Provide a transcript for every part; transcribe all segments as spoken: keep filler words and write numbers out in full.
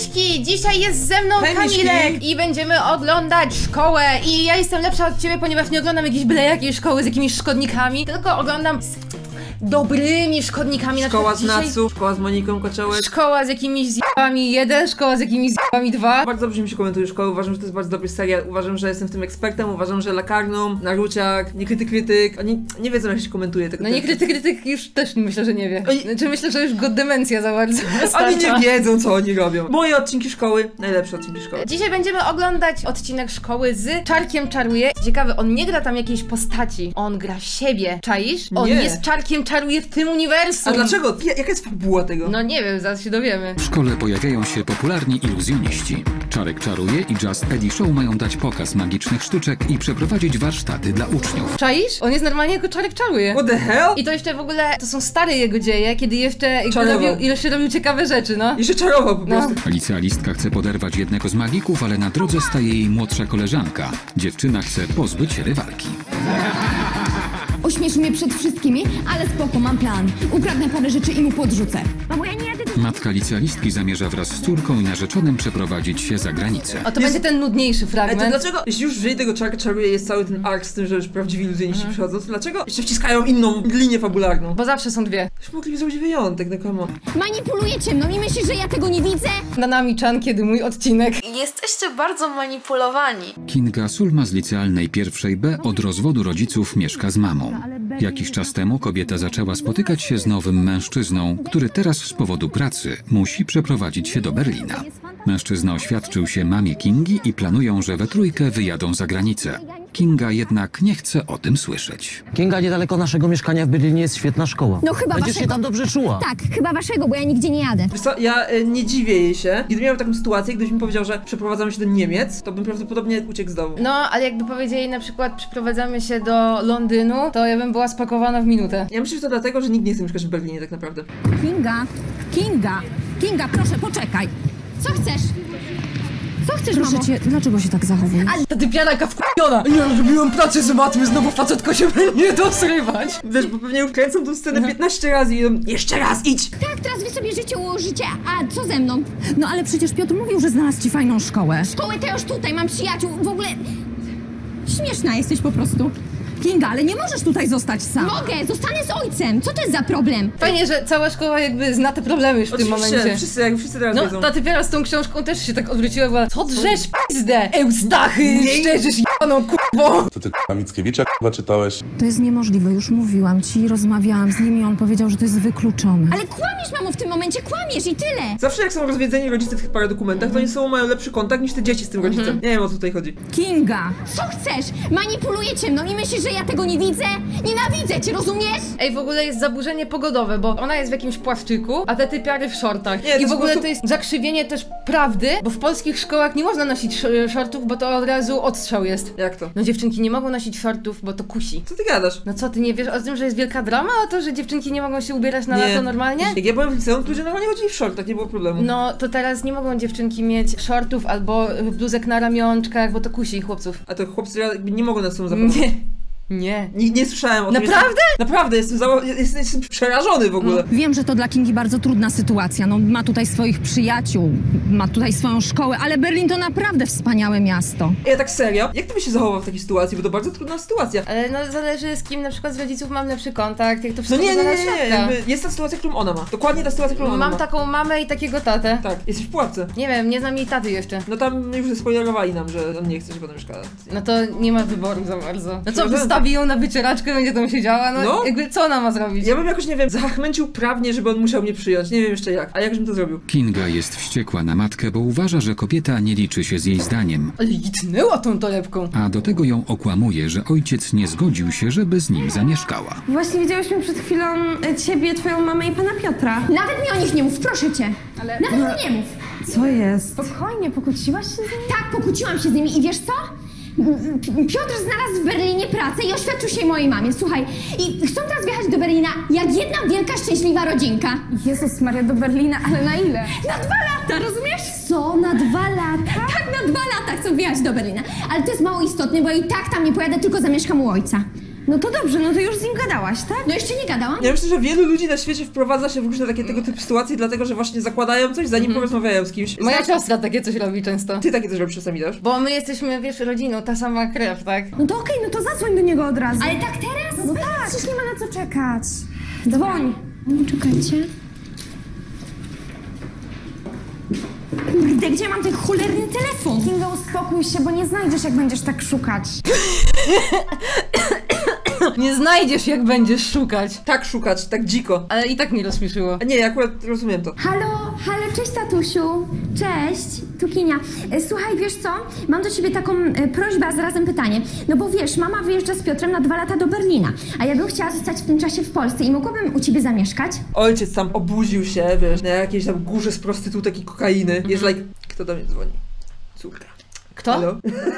Cześćki! Dzisiaj jest ze mną Hejmiszki. Kamilek i będziemy oglądać szkołę. I ja jestem lepsza od ciebie, ponieważ nie oglądam jakiejś byle jakiej szkoły z jakimiś szkodnikami, tylko oglądam z dobrymi szkodnikami. Szkoła z dzisiaj... Natsu, szkoła z Moniką Kociołek. Szkoła z jakimiś zjebami jeden, szkoła z jakimiś zjebami dwa. Bardzo dobrze mi się komentuje szkoły, uważam, że to jest bardzo dobry serial, uważam, że jestem w tym ekspertem, uważam, że Lakarnum, Naruciak, Niekryty Krytyk, oni nie wiedzą jak się komentuje tego. No Niekryty Krytyk już też myślę, że nie wie. Oni... Znaczy myślę, że już go demencja za bardzo Oni nie wiedzą, co oni robią. Moje odcinki szkoły, najlepsze odcinki szkoły. Dzisiaj będziemy oglądać odcinek szkoły z Czarkiem Czaruje. Ciekawe, on nie gra tam jakiejś postaci, on gra siebie. Czaisz? On Nie. jest Czarkiem Czaruje w tym uniwersum. A dlaczego? Jaka jest fabuła tego? No nie wiem, zaraz się dowiemy. W szkole pojawiają się popularni iluzjoniści. Czarek Czaruje i Just Eddie Show mają dać pokaz magicznych sztuczek i przeprowadzić warsztaty dla uczniów. Czaisz? On jest normalnie jako Czarek Czaruje. What the hell? I to jeszcze w ogóle, to są stare jego dzieje, kiedy jeszcze Czarował. robił, jeszcze robił ciekawe rzeczy, no. Jeszcze czarował po No. prostu. Licealistka chce poderwać jednego z magików, ale na drodze staje jej młodsza koleżanka. Dziewczyna chce pozbyć się rywalki. Ośmiesz mnie przed wszystkimi, ale spoko, mam plan. Ukradnę parę rzeczy i mu podrzucę. Mamo, ja nie jadę do... Matka licealistki zamierza wraz z córką i narzeczonym przeprowadzić się za granicę. O, to Jest- będzie ten nudniejszy Ej, to fragment. dlaczego, jeśli już wzięli tego Czarka Czaruje, jest cały ten arc z tym, że już prawdziwi iluzjoniści przychodzą, to dlaczego jeszcze wciskają inną linię fabularną? Bo zawsze są dwie. Już mogliby zrobić wyjątek, no come on. Manipulujecie mną i myślisz, że ja tego nie widzę? Na nami Chan, kiedy mój odcinek. Jesteście bardzo manipulowani. Kinga Sulma z licealnej pierwszej B od rozwodu rodziców mieszka z mamą. Jakiś czas temu kobieta zaczęła spotykać się z nowym mężczyzną, który teraz z powodu pracy musi przeprowadzić się do Berlina. Mężczyzna oświadczył się mamie Kingi i planują, że we trójkę wyjadą za granicę. Kinga jednak nie chce o tym słyszeć. Kinga, niedaleko naszego mieszkania w Berlinie jest świetna szkoła. No chyba Będziesz waszego. się tam dobrze czuła. Tak, chyba waszego, bo ja nigdzie nie jadę. Wiesz co, ja y, nie dziwię jej się. Gdyby miał taką sytuację, gdybyś mi powiedział, że przeprowadzamy się do Niemiec, to bym prawdopodobnie uciekł z domu. No, ale jakby powiedzieli na przykład przeprowadzamy się do Londynu, to ja bym była spakowana w minutę. Ja myślę, że to dlatego, że nikt nie chce mieszkać w Berlinie tak naprawdę. Kinga, Kinga, Kinga, proszę, poczekaj. Co chcesz? Co chcesz, Proszę mamo? cię, dlaczego się tak zachowujesz? Ta typiaraka wkupiona! Ja robiłam pracę z matmy, znowu facetko się będzie dosrywać. Wiesz, bo pewnie już kręcą tą scenę piętnaście razy i idą, jeszcze raz, idź! Tak, teraz wy sobie życie ułożycie, a co ze mną? No ale przecież Piotr mówił, że znalazł ci fajną szkołę. Szkoły to już tutaj, mam przyjaciół, w ogóle... Śmieszna jesteś po prostu. Kinga, ale nie możesz tutaj zostać sama. Mogę, zostanę z ojcem, co to jest za problem? Fajnie, że cała szkoła jakby zna te problemy już w tym Oczywiście, momencie. wszyscy, jak wszyscy teraz No, wiedzą. ta typiara z tą książką też się tak odwróciła, była co drzesz pizdę, Eustachy, szczerzysz janą kurwą. To ty k***a Mickiewicza k***a czytałeś? To jest niemożliwe, już mówiłam ci, rozmawiałam z nim i on powiedział, że to jest wykluczone. Ale kłamiesz, mamo, w tym momencie kłamiesz i tyle. Zawsze jak są rozwiedzeni rodzice w tych paradokumentach, to oni są mają lepszy kontakt niż te dzieci z tym rodzicem. Nie wiem, o co tutaj chodzi. Kinga! Co chcesz? Manipulujecie mną i myślisz, że ja tego nie widzę? Nienawidzę cię, rozumiesz? Ej, w ogóle jest zaburzenie pogodowe, bo ona jest w jakimś płaszczyku, a te typiary w shortach. Nie, to I jest w ogóle po prostu- to jest zakrzywienie też prawdy, bo w polskich szkołach nie można nosić sh- shortów, bo to od razu odstrzał jest. Jak to? No dziewczynki nie mogą nosić shortów, bo to kusi. Co ty gadasz? No co, ty nie wiesz o tym, że jest wielka drama o to, że dziewczynki nie mogą się ubierać na lato normalnie? Jak ja byłem w liceum, to ludzie normalnie chodzili w shortach, nie było problemu. No to teraz nie mogą dziewczynki mieć shortów albo y, bluzek na ramionczkach, bo to kusi chłopców. A to chłopcy jakby nie mogą nad sobą zapomnieć. Nie. Nie. Nie, nie słyszałem o tym. Naprawdę? Jestem, naprawdę, jestem, za, jestem, jestem przerażony w ogóle. Wiem, że to dla Kingi bardzo trudna sytuacja. No, ma tutaj swoich przyjaciół, ma tutaj swoją szkołę, ale Berlin to naprawdę wspaniałe miasto. Ja tak serio, jak ty byś się zachował w takiej sytuacji, bo to bardzo trudna sytuacja. Ale no zależy z kim na przykład z rodziców mam lepszy kontakt, jak to No wszystko nie, nie, nie, wygląda nie, z środka. jakby jest ta sytuacja, którą ona ma. Dokładnie ta sytuacja, którą ona Mam ma. taką mamę i takiego tatę. Tak, jesteś w pułapce. Nie wiem, nie znam jej taty jeszcze. No tam już spoilerowali nam, że on nie chce, żeby ona mieszkała. No to nie ma wyboru za bardzo. No co, Prawda? wystawi ją na wycieraczkę, będzie tam siedziała? No, No. jakby co ona ma zrobić? Ja bym jakoś, nie wiem, zachmęcił prawnie, żeby on musiał mnie przyjąć. Nie wiem jeszcze jak, a jak bym to zrobił? Kinga jest wściekła na matkę, bo uważa, że kobieta nie liczy się z jej zdaniem. Ale jitnęła tą torebką. A do tego ją okłamuje, że ojciec nie zgodził się, żeby z nim zamieszkała. Właśnie widziałyśmy przed chwilą e, ciebie, twoją mamę i pana Piotra. Nawet mi o nich nie mów, proszę cię. Ale... Nawet mi nie mów. Co jest? Spokojnie, pokłóciłaś się z nimi? Tak, pokłóciłam się z nimi i wiesz co? Piotr znalazł w Berlinie pracę i oświadczył się mojej mamie. Słuchaj, i chcą teraz wjechać do Berlina jak jedna wielka, szczęśliwa rodzinka. Jezus Maria, do Berlina, ale na ile? Na dwa lata, rozumiesz? Co? Na dwa lata? Tak, na dwa lata chcą wjechać do Berlina. Ale to jest mało istotne, bo i tak tam nie pojadę, tylko zamieszkam u ojca. No to dobrze, no to już z nim gadałaś, tak? No jeszcze nie gadałam? Ja myślę, że wielu ludzi na świecie wprowadza się w różne takie tego typu sytuacje, dlatego że właśnie zakładają coś, zanim Mhm. porozmawiają z kimś. Moja Znasz- siostra takie coś robi często. Ty takie też robisz czasami, też? Bo my jesteśmy, wiesz, rodziną, ta sama krew, tak? No to okej, no to zadzwoń do niego od razu. Ale tak teraz? No tak, przecież nie ma na co czekać. Dzwoń. Czekajcie. Kurde, gdzie mam ten cholerny telefon? Kinga, uspokój się, bo nie znajdziesz, jak będziesz tak szukać. Nie znajdziesz, jak będziesz szukać. Tak szukać, tak dziko. Ale i tak mnie rozśmieszyło. A nie, ja akurat rozumiem to. Halo, halo, cześć tatusiu. Cześć, tu Kinia. E, Słuchaj, wiesz co? Mam do ciebie taką e, prośbę, a zarazem pytanie. No bo wiesz, mama wyjeżdża z Piotrem na dwa lata do Berlina, a ja bym chciała zostać w tym czasie w Polsce i mogłabym u ciebie zamieszkać? Ojciec tam obudził się, wiesz, na jakiejś tam górze z prostytutek i kokainy. Jest like, kto do mnie dzwoni? Córka. Kto? Halo?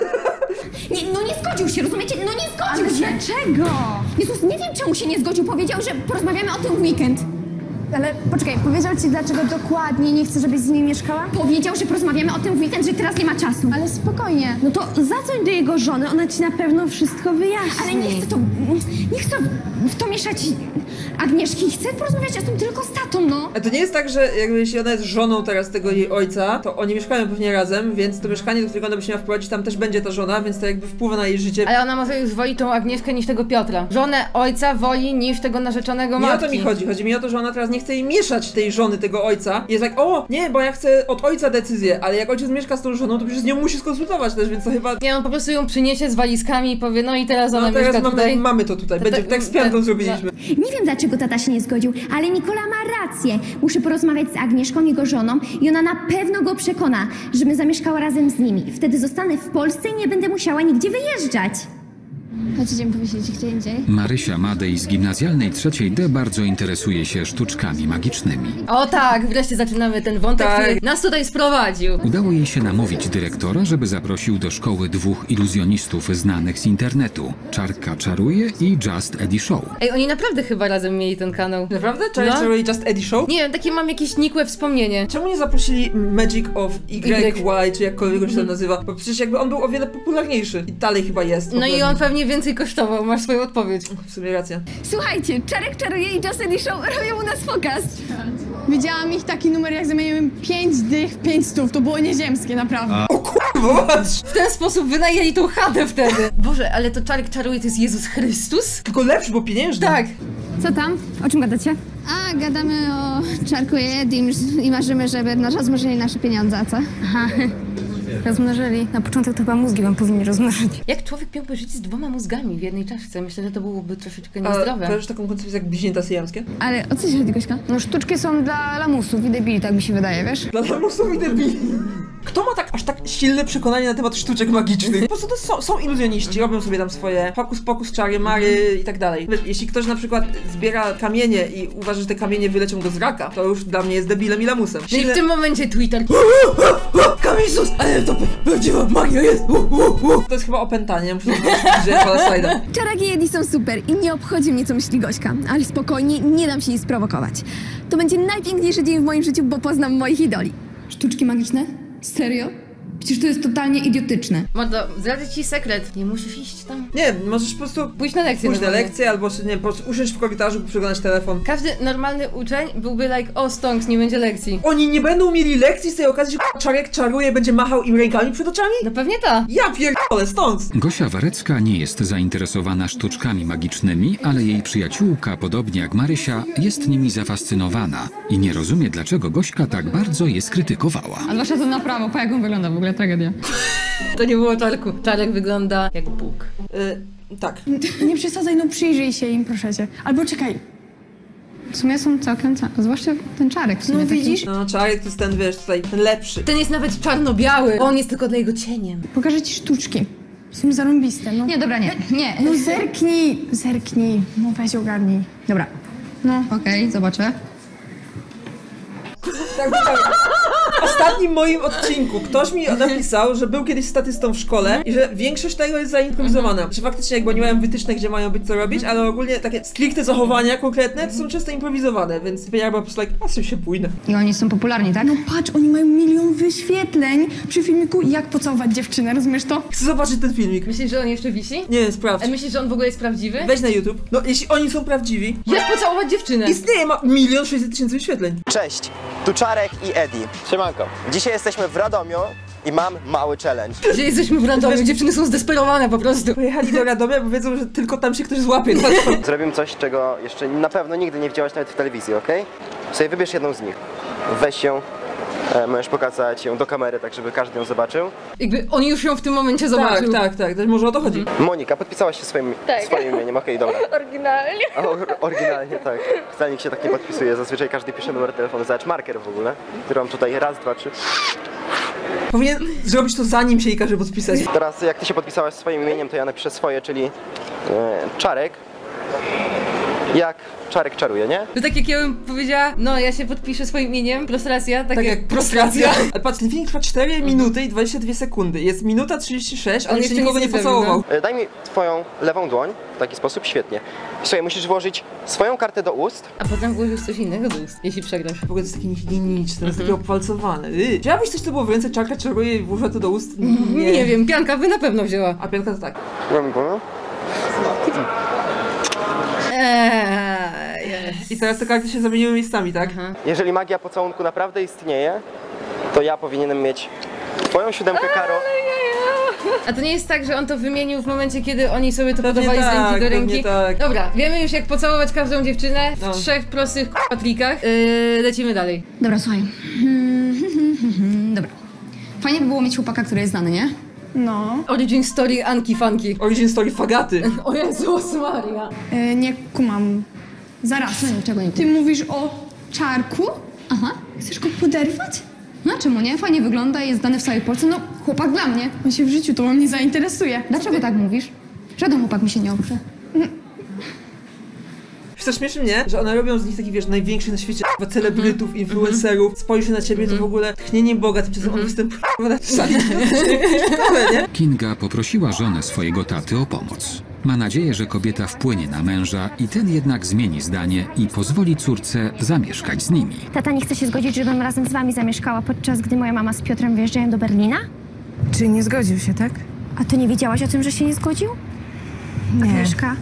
Nie, no nie zgodził się, rozumiecie? No nie zgodził Ale się. dlaczego? Jezus, nie wiem czemu się nie zgodził. Powiedział, że porozmawiamy o tym w weekend. Ale poczekaj, powiedział ci, dlaczego dokładnie nie chce, żebyś z nim mieszkała? Powiedział, że porozmawiamy o tym w weekend, że teraz nie ma czasu. Ale spokojnie. No to zadzwoń do jego żony, ona ci na pewno wszystko wyjaśni. Ale nie chcę to... Nie chcę w to mieszać Agnieszki. Chcę porozmawiać o tym tylko z tatą, no. A to nie jest tak, że jakby jeśli ona jest żoną teraz tego jej ojca, to oni mieszkają pewnie razem, więc to mieszkanie, do którego ona by się miała wprowadzić, tam też będzie ta żona, więc to jakby wpływa na jej życie. Ale ona może już woli tą Agnieszkę niż tego Piotra. Żonę ojca woli niż tego narzeczonego Nie matki. o to mi chodzi. Chodzi mi o to, że ona teraz nie chce jej mieszać tej żony, tego ojca. Jest tak, o, nie, bo ja chcę od ojca decyzję, ale jak ojciec mieszka z tą żoną, to przecież z nią musi skonsultować też, więc to chyba... Nie, on po prostu ją przyniesie z walizkami i powie, no i teraz ona No teraz mieszka mamy, tutaj. mamy to tutaj, będzie, tak z piątą zrobiliśmy. Nie wiem, dlaczego tata się nie zgodził, ale Nikola ma rację. Muszę porozmawiać z Agnieszką, jego żoną i ona na pewno go przekona, żebym zamieszkała razem z nimi. Wtedy zostanę w Polsce i nie będę musiała nigdzie wyjeżdżać. Chodź, idziemy powiedzieć gdzie indziej. Marysia Madej z gimnazjalnej trzeciej D bardzo interesuje się sztuczkami magicznymi. O tak, wreszcie zaczynamy ten wątek, Tak. który nas tutaj sprowadził. Udało jej się namówić dyrektora, żeby zaprosił do szkoły dwóch iluzjonistów znanych z internetu. Czarka czaruje i Just Eddie Show. Ej, oni naprawdę chyba razem mieli ten kanał. Naprawdę? Cześć, No. no. Just Eddie Show? Nie wiem, takie mam jakieś nikłe wspomnienie. Czemu nie zaprosili Magic of Y, Y. Y, czy jakkolwiek go się tam nazywa? Bo przecież jakby on był o wiele popularniejszy i dalej chyba jest. No i on pewnie więcej kosztował, masz swoją odpowiedź. W sumie racja. Słuchajcie, Czarek czaruje i Just Eddie Show robią u nas pokaz. Widziałam ich taki numer, jak zamieniłem pięć dych w pięć stów. To było nieziemskie, naprawdę. Zobacz! W ten sposób wynajęli tą chatę wtedy. Boże, ale to Czarek czaruje, to jest Jezus Chrystus? Tylko lepszy, bo pieniężny. Tak. Co tam? O czym gadacie? A, gadamy o Czarku i Edim i marzymy, żeby no, rozmnożyli nasze pieniądze, a co? Aha, rozmnożyli. Na początek to chyba mózgi wam powinni rozmnożyć. Jak człowiek miałby żyć z dwoma mózgami w jednej czaszce? Myślę, że to byłoby troszeczkę A niezdrowe. kojarzysz taką koncepcję jak bliźnięta syjamskie? Ale o co ci chodzi, Gośka? No sztuczki są dla lamusów i debili, tak mi się wydaje, wiesz? Dla lamusów i debili. Kto ma tak aż tak silne przekonanie na temat sztuczek magicznych? Po prostu to są, są iluzjoniści, robią sobie tam swoje hokus pokus, czary, mary i tak dalej. Wiesz, jeśli ktoś na przykład zbiera kamienie i uważa, że te kamienie wyleczą go z raka, to już dla mnie jest debilem i lamusem. No i w tym momencie Twitter. Kamisus! Ale to prawdziwa magia jest! Uh, uh, uh. To jest chyba opętanie, muszę zobaczyć, że Palasajda. Czarek i Edi są super i nie obchodzi mnie, co myśli Gośka, ale spokojnie, nie dam się jej sprowokować. To będzie najpiękniejszy dzień w moim życiu, bo poznam moich idoli. Sztuczki magiczne? Serio? Przecież to jest totalnie idiotyczne. Mordo, zdradzę ci sekret. Nie musisz iść tam. Nie, możesz po prostu Pójść na lekcję. pójść na normalnie. lekcję, albo nie, po prostu usiąść w korytarzu, przeglądać telefon. Każdy normalny uczeń byłby like, o stonks, nie będzie lekcji. Oni nie będą mieli lekcji z tej okazji, że Czarek czaruje, będzie machał im rękami przed oczami? No pewnie ta. Ja pierdolę, stąd! Gosia Warecka nie jest zainteresowana sztuczkami magicznymi, ale jej przyjaciółka, podobnie jak Marysia, jest nimi zafascynowana i nie rozumie, dlaczego Gośka tak bardzo je skrytykowała. A zwłaszcza to na prawo, po jak on wygląda, w ogóle tragedia. To nie było Czarku. Czarek wygląda jak Bóg. Y, tak. Nie przesadzaj, no przyjrzyj się im, proszę cię. Albo czekaj. W sumie są całkiem, ca- zwłaszcza ten Czarek w sumie No taki- widzisz? No, Czarek to jest ten, wiesz, tutaj ten lepszy. Ten jest nawet czarno-biały. On jest tylko dla jego cieniem. Pokażę ci sztuczki. Są zarąbiste, no. Nie, dobra, nie, nie. No zerknij, zerknij. No weź ogarnij. Dobra, No. okej, zobaczę. Tak, tak. W ostatnim moim odcinku ktoś mi napisał, że był kiedyś statystą w szkole i że większość tego jest zaimprowizowana. Że faktycznie jakby oni mają wytyczne, gdzie mają być co robić, ale ogólnie takie stricte zachowania konkretne to są często improwizowane, więc ja byłem po prostu like, a sobie się pójdę. I oni są popularni, tak? No patrz, oni mają milion wyświetleń. wyświetleń przy filmiku jak pocałować dziewczynę, rozumiesz to? Chcę zobaczyć ten filmik. Myślisz, że on jeszcze wisi? Nie, sprawdź. A myślisz, że on w ogóle jest prawdziwy? Weź na YouTube. No, jeśli oni są prawdziwi... Jak pocałować dziewczynę? Istnieje, ma milion sześćset tysięcy wyświetleń. Cześć, tu Czarek i Edi. Siemanko. Dzisiaj jesteśmy w Radomiu i mam mały challenge. Gdzie jesteśmy w Radomiu? Dziewczyny są zdesperowane po prostu. Pojechali do Radomia, bo wiedzą, że tylko tam się ktoś złapie. Zrobimy coś, czego jeszcze na pewno nigdy nie widziałaś nawet w telewizji, ok? Sobie wybierz jedną z nich. Weź ją, e, możesz pokazać ją do kamery, tak żeby każdy ją zobaczył. Jakby on już ją w tym momencie zobaczył. Tak, tak, tak. Też może o to chodzi. Mhm. Monika, podpisałaś się swoim, Tak. swoim imieniem, okej, dobra. Oryginalnie. A, or, oryginalnie, tak. Wcale nikt się tak nie podpisuje, zazwyczaj każdy pisze numer telefonu, zobacz marker w ogóle, który mam tutaj raz, dwa, trzy. Powinien zrobić to zanim się jej każe podpisać. Teraz jak ty się podpisałaś swoim imieniem, to ja napiszę swoje, czyli e, Czarek. Jak Czarek czaruje, nie? To tak jak ja bym powiedziała, no ja się podpiszę swoim imieniem, prostracja, tak, Tak jak, jak prostracja. Ale patrz, ten film trwa cztery minuty i dwadzieścia dwie sekundy. Jest minuta trzydzieści sześć, ale On jeszcze jeszcze nikogo nic nie nie zrobił, pocałował. E, Daj mi twoją lewą dłoń, w taki sposób, świetnie. Słuchaj, musisz włożyć swoją kartę do ust. A potem włożysz coś innego do ust, jeśli przegrasz. W ogóle to jest takie niehigieniczne, to jest takie opalcowane. Yy. Wzięłabyś coś, co było w ręce, Czarka czaruje i włożyła to do ust? Nie. nie wiem, pianka by na pewno wzięła. A pianka to tak. Eee, I teraz te karty się zamieniły miejscami, tak? Aha. Jeżeli magia pocałunku naprawdę istnieje, to ja powinienem mieć twoją siódemkę, Karo. A to nie jest tak, że on to wymienił w momencie, kiedy oni sobie to Pewnie podawali z ręki tak, do pewnie ręki? tak. Dobra, wiemy już jak pocałować każdą dziewczynę w No. trzech prostych k***a trikach. Yy, lecimy dalej. Dobra, słuchaj. Dobra. Fajnie by było mieć chłopaka, który jest znany, nie? No. Origin story Anki Funky. Origin story Fagaty. O Jezus Maria. E, nie kumam. Zaraz. No niczego nie Ty mówisz o Czarku? Aha. Chcesz go poderwać? No czemu nie? Fajnie wygląda, jest znany w całej Polsce. No, chłopak dla mnie. On się w życiu to mnie zainteresuje. Dlaczego tak mówisz? Żaden chłopak mi się nie oprze. Co śmieszy mnie, że one robią z nich takich, wiesz, największych na świecie celebrytów, influencerów. Spojrzy na ciebie, to w ogóle tchnieniem Boga, tymczasem on występuje na szali. nie? Kinga poprosiła żonę swojego taty o pomoc. Ma nadzieję, że kobieta wpłynie na męża i ten jednak zmieni zdanie i pozwoli córce zamieszkać z nimi. Tata nie chce się zgodzić, żebym razem z wami zamieszkała, podczas gdy moja mama z Piotrem wyjeżdżają do Berlina? Czy nie zgodził się, tak? A ty nie wiedziałaś o tym, że się nie zgodził? Nie. Agnieszka?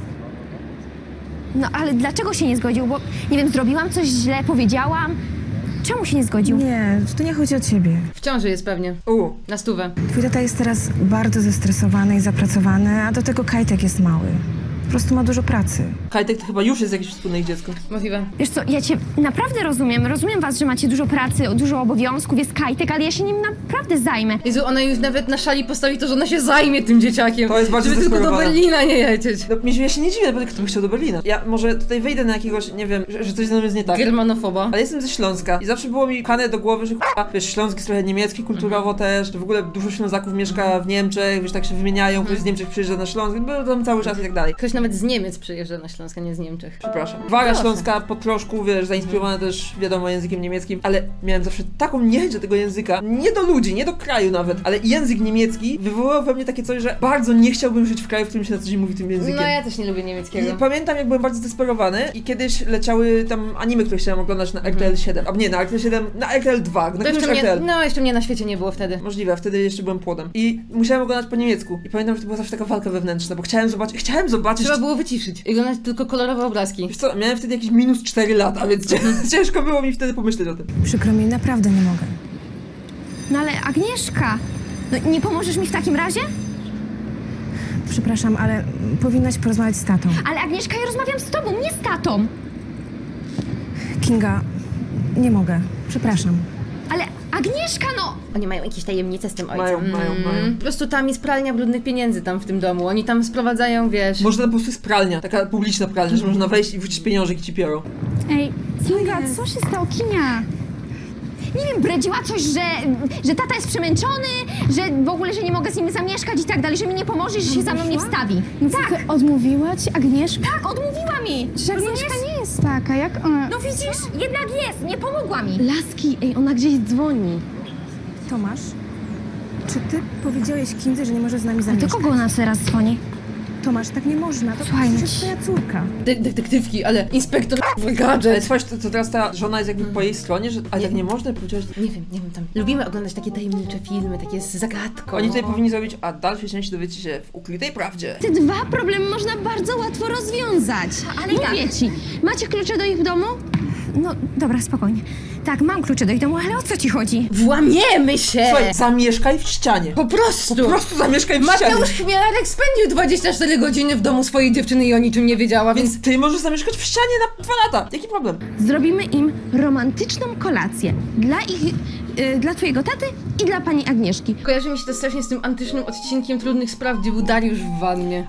No ale dlaczego się nie zgodził? Bo, nie wiem, zrobiłam coś źle, powiedziałam? Czemu się nie zgodził? Nie, to nie chodzi o ciebie. W ciąży jest pewnie. U. Na stówę. Twój tata jest teraz bardzo zestresowany i zapracowany, a do tego Kajtek jest mały. Po prostu ma dużo pracy. Kajtek to chyba już jest jakieś wspólne ich dziecko. Możliwe. Wiesz co, ja cię naprawdę rozumiem. Rozumiem was, że macie dużo pracy, dużo obowiązków, jest Kajtek, ale ja się nim naprawdę zajmę. Jezu, ona już nawet na szali postawi to, że ona się zajmie tym dzieciakiem. To jest bardzo żeby tylko do zdesperowane. Berlina nie lecieć. No, mi się- ja się nie dziwię, bo kto by chciał do Berlina. Ja może tutaj wejdę na jakiegoś, nie wiem, że, że coś ze mną jest nie tak. Germanofoba. Ale jestem ze Śląska i zawsze było mi kane do głowy, że k***a, wiesz, Śląsk jest trochę niemiecki kulturowo też, że w ogóle dużo Ślązaków mieszka w Niemczech, wiesz, tak się wymieniają, ktoś z Niemczech przyjeżdża na Śląsk, był tam cały czas i tak dalej. Ktoś nawet z Niemiec przyjeżdża na Śląsk, a nie z Niemczech. Przepraszam. Wara śląska po troszku, wiesz, zainspirowana też, wiadomo, językiem niemieckim, ale miałem zawsze taką niechęć do tego języka, nie do ludzi, nie do kraju nawet, ale język niemiecki wywołał we mnie takie coś, że bardzo nie chciałbym żyć w kraju, w którym się na co dzień mówi tym językiem. No ja też nie lubię niemieckiego. I pamiętam, jak byłem bardzo zdesperowany i kiedyś leciały tam anime, które chciałem oglądać na R T L siedem, a nie, na R T L siedem, na R T L dwa, na To którymś jeszcze R T L. mnie, no jeszcze mnie na świecie nie było wtedy. Możliwe, wtedy jeszcze byłem płodem. I musiałem oglądać po niemiecku. I pamiętam, że to była zawsze taka walka wewnętrzna, bo chciałem zobaczyć, chciałem zobaczyć... Trzeba było wyciszyć i oglądać tylko kolorowe obrazki. Wiesz co, miałem wtedy jakieś minus cztery lata, więc ciężko było mi wtedy pomyśleć o tym. Przykro mi, naprawdę nie mogę. No ale Agnieszka, no nie pomożesz mi w takim razie? Przepraszam, ale powinnaś porozmawiać z tatą. Ale Agnieszka, ja rozmawiam z tobą, nie z tatą. Kinga, nie mogę. Przepraszam. Ale Agnieszka, no! Oni mają jakieś tajemnice z tym ojcem. Mają, mają, mają. Po prostu tam jest pralnia brudnych pieniędzy tam w tym domu. Oni tam sprowadzają, wiesz... Może to po prostu jest pralnia, taka publiczna pralnia, że można wejść i wrzucić pieniążek i ci piorą. Ej, Kinga, co się stało, Kinia? Nie wiem, bredziła coś, że, że tata jest przemęczony, że w ogóle, że nie mogę z nim zamieszkać i tak dalej, że mi nie pomoże, że się za mną nie wstawi. No tak. Odmówiła ci Agnieszka? Tak, odmówiła mi. Czy Agnieszka nie jest taka, jak ona... No widzisz, jednak jest, nie pomogła mi. Laski, ej, ona gdzieś dzwoni. Tomasz, czy ty powiedziałeś Kindze, że nie może z nami A zamieszkać? do kogo ona teraz dzwoni? Tomasz, tak nie można. To Słuchaj, przecież twoja córka. De detektywki, ale inspektor Ale gadżet. słuchaj, to, to teraz ta żona jest jakby po jej stronie, że ale tak nie można, powiedziałeś... Nie wiem, nie wiem, tam lubimy oglądać takie tajemnicze filmy, takie z zagadką. Oni tutaj powinni zrobić, a dalsze części dowiecie się w ukrytej prawdzie. Te dwa problemy można bardzo łatwo rozwiązać. Ale mówię ci, macie klucze do ich domu? No, dobra, spokojnie. Tak, mam klucze do ich domu, ale o co ci chodzi? Włamiemy się! Słuchaj, zamieszkaj w ścianie. Po prostu! Po prostu zamieszkaj w ścianie. Mateusz Chmielarek spędził dwadzieścia cztery godziny w domu swojej dziewczyny i o niczym nie wiedziała, więc... Więc ty możesz zamieszkać w ścianie na dwa lata. Jaki problem? Zrobimy im romantyczną kolację. Dla ich, yy, dla twojego taty i dla pani Agnieszki. Kojarzy mi się to strasznie z tym antycznym odcinkiem Trudnych Spraw, gdzie był Dariusz w wannie.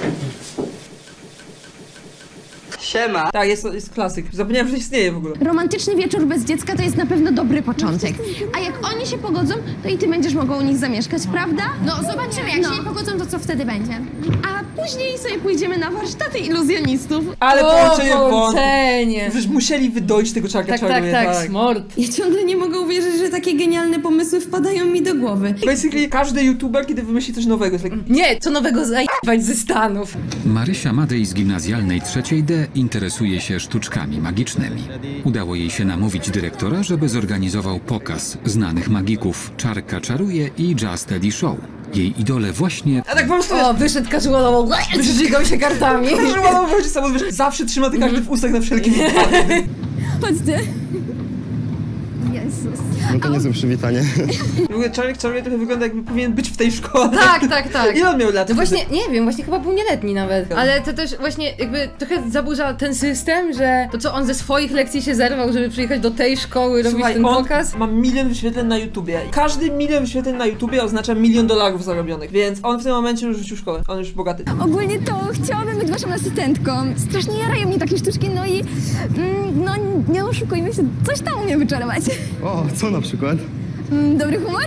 Siema. Tak, jest, jest klasyk. Zapomniałem, że istnieje w ogóle. Romantyczny wieczór bez dziecka to jest na pewno dobry początek. A jak oni się pogodzą, to i ty będziesz mogła u nich zamieszkać, prawda? No, zobaczymy, jak No. się nie pogodzą, to co wtedy będzie? A później sobie pójdziemy na warsztaty iluzjonistów. Ale O, połączenie wątków. połączenie. Przecież musieli wydoić tego czarka Tak, tak, czaruje, tak, smart. Ja ciągle nie mogę uwierzyć, że takie genialne pomysły wpadają mi do głowy. Basically każdy youtuber, kiedy wymyśli coś nowego, jest like... Nie, co nowego zajebać ze Stanów. Marysia Madej z gimnazjalnej trzeciej D interesuje się sztuczkami magicznymi. Udało jej się namówić dyrektora, żeby zorganizował pokaz znanych magików Czarka czaruje i Just Eddie Show. Jej idole właśnie... A tak po prostu... O, wyszedł casualowo, żygał się kartami. Casualowo wychodzi samo, wiesz, zawsze trzyma te karty w ustach na wszelkie wypadki. Chodźcie. Jezus. No to niezłe przywitanie. W ogóle Czarek czaruje trochę wygląda, jakby powinien być w tej szkole. Tak, tak, tak. Ile on miał lat? To właśnie, nie wiem, właśnie chyba był nieletni nawet. Ale to też właśnie jakby trochę zaburza ten system, że to co on ze swoich lekcji się zerwał, żeby przyjechać do tej szkoły, robić Słuchaj, ten on pokaz. ma milion wyświetleń na YouTubie. Każdy milion wyświetleń na YouTubie oznacza milion dolarów zarobionych, więc on w tym momencie już rzucił szkołę. On już bogaty. Ogólnie to chciałabym być waszą asystentką. Strasznie jarają mnie takie sztuczki, no i... Mm, no, nie oszukujmy się, coś tam umiem wyczarować. O, co na przykład? Mm, dobry humor?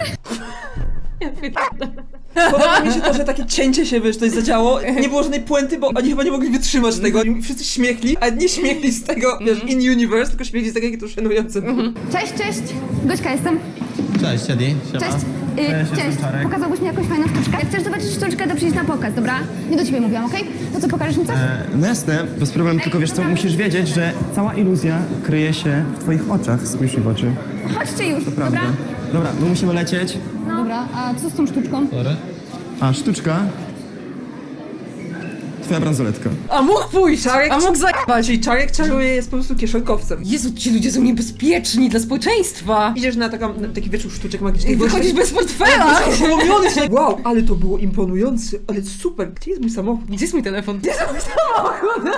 Podoba mi się to, że takie cięcie się, wiesz, coś zadziało. Nie było żadnej puenty, bo oni chyba nie mogli wytrzymać tego. Oni wszyscy śmiechli, ale nie śmiechli z tego, wiesz, in universe, tylko śmiechli z tego, jakie to szanujące. Cześć, cześć. Gośka jestem. Cześć, Eddie. Siema. Cześć. Y, cześć. Pokazałbyś mi jakąś fajną sztuczkę? Jak chcesz zobaczyć sztuczkę, to przyjdź na pokaz, dobra? Nie do ciebie mówiłam, okej? To co, pokażesz mi coś? E, no jasne, bez problemu, tylko wiesz co, musisz wiedzieć, że cała iluzja kryje się w twoich oczach. Spójrz mi w oczy. Chodźcie już, To prawda. dobra? Dobra, my musimy lecieć. No. Dobra, a co z tą sztuczką? A sztuczka... Twoja bransoletka. A mógł pójść, Czarek, A mógł zajebać. Czyli Czarek czaruje jest po prostu kieszonkowcem. Jezu, ci ludzie są niebezpieczni dla społeczeństwa. Idziesz na, taką, na taki wieczór sztuczek magicznych. I wychodzisz bez portfela. Oszołomiony się. Wow, ale to było imponujące, ale super. Gdzie jest mój samochód? Gdzie jest mój telefon? Gdzie jest mój samochód?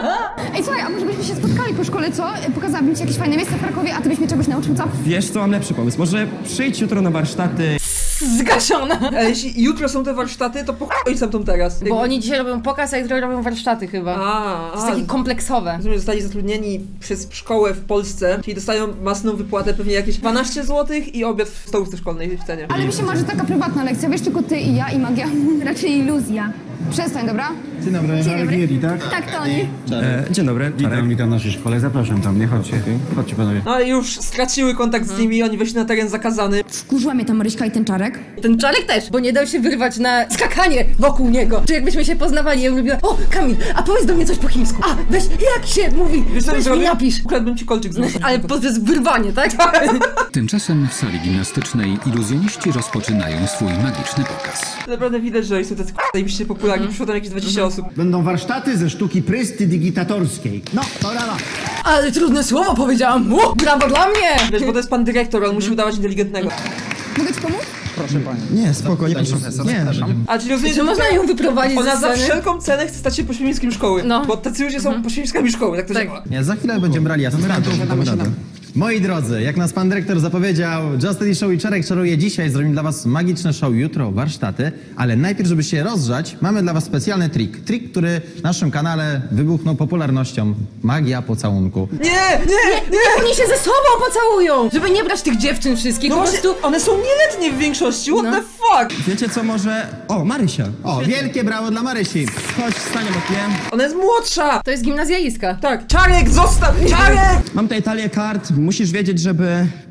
Ej, słuchaj, a może byśmy się spotkali po szkole, co? Pokazałabym ci jakieś fajne miejsce w Krakowie, a ty byś mnie czegoś nauczył, co? Wiesz co, mam lepszy pomysł. Może przyjdź jutro na warsztaty. Zgaszona. A jeśli jutro są te warsztaty, to po chuj sam tą teraz. Bo oni dzisiaj robią pokaz, a jutro robią warsztaty chyba. A, To jest takie kompleksowe. Rozumiem, że zostali zatrudnieni przez szkołę w Polsce, czyli dostają masną wypłatę, pewnie jakieś dwanaście złotych i obiad w stołówce szkolnej w cenie. Ale mi się marzy taka prywatna lekcja, wiesz, tylko ty i ja i magia. Raczej iluzja. Przestań, dobra? Dzień dobry, Dzień dobry. Giri, tak? Tak, to oni. E, dzień dobry. Witam, witam w naszej szkole, zapraszam tam, nie chodźcie. Chodźcie panowie. No ale już straciły kontakt z nimi, oni weszli na teren zakazany. Wkurzyła mnie ta Maryśka i ten Czarek. Ten Czarek też, bo nie dał się wyrwać na skakanie wokół niego. Czy jakbyśmy się poznawali, ja bym lubiła, o Kamil, a powiedz do mnie coś po chińsku. A, weź, jak się mówi, Wiesz co bym weź mi zrobił? napisz. Ukradłbym ci kolczyk z nosa. Ale to jest wyrwanie, tak? Tymczasem w sali gimnastycznej iluzjoniści rozpoczynają swój magiczny pokaz. Naprawdę widać, że oni są tacy zajebiście popularni, przyszło tam jakieś dwadzieścia osób. Będą warsztaty ze sztuki prestidigitatorskiej. No, to rada. Ale trudne słowo powiedziałam, u, brawo dla mnie! Wiesz, bo to jest pan dyrektor, on musi udawać inteligentnego. Mogę ci pomóc? Proszę pani. Nie, spokojnie, proszę. Nie, A czyli rozumiem, Czy można ją wyprowadzić ona ze za sceny? wszelką cenę chce stać się pośmiewiskiem szkoły. No. Bo tacy ludzie są pośmiewiskami szkoły, tak to Tak. działa. Nie, za chwilę będziemy brali asystentów. damy radę. Moi drodzy, jak nas pan dyrektor zapowiedział, Just Eddie Show i Czarek czaruje dzisiaj, zrobimy dla was magiczne show jutro, warsztaty, ale najpierw, żeby się rozgrzać, mamy dla was specjalny trik. Trik, który w naszym kanale wybuchnął popularnością. Magia pocałunku. Nie, nie, nie! Oni się ze sobą pocałują! Żeby nie brać tych dziewczyn wszystkich, No po właśnie, prostu... one są nieletnie w większości, what No. the fuck? Wiecie co, może... O, Marysia. O, wielkie brawo dla Marysi. Chodź, stanie bokiem. Ona jest młodsza! To jest gimnazjalistka. Tak, Czarek, zostaw! Czarek! Mam tutaj talię kart. Musisz wiedzieć, żeby